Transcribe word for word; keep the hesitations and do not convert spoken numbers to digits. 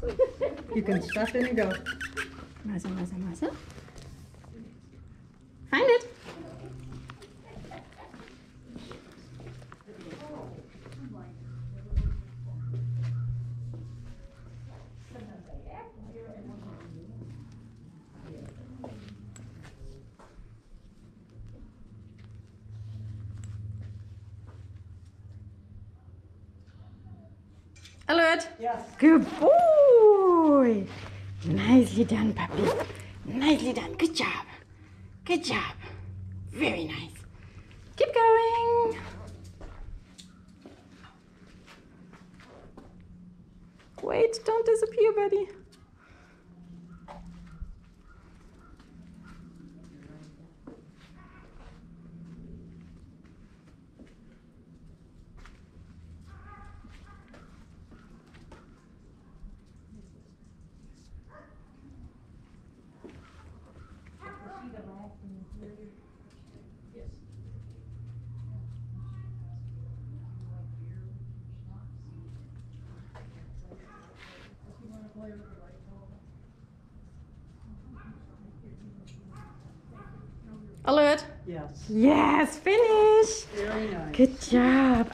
You can stuff in and go. Muzzle, muzzle, muzzle. Find it. Alert! Yes. Good boy! Nicely done, puppy. Nicely done. Good job. Good job. Very nice. Keep going. Wait, don't disappear, buddy. Alert! Yes. Yes, finish! Very nice. Good job.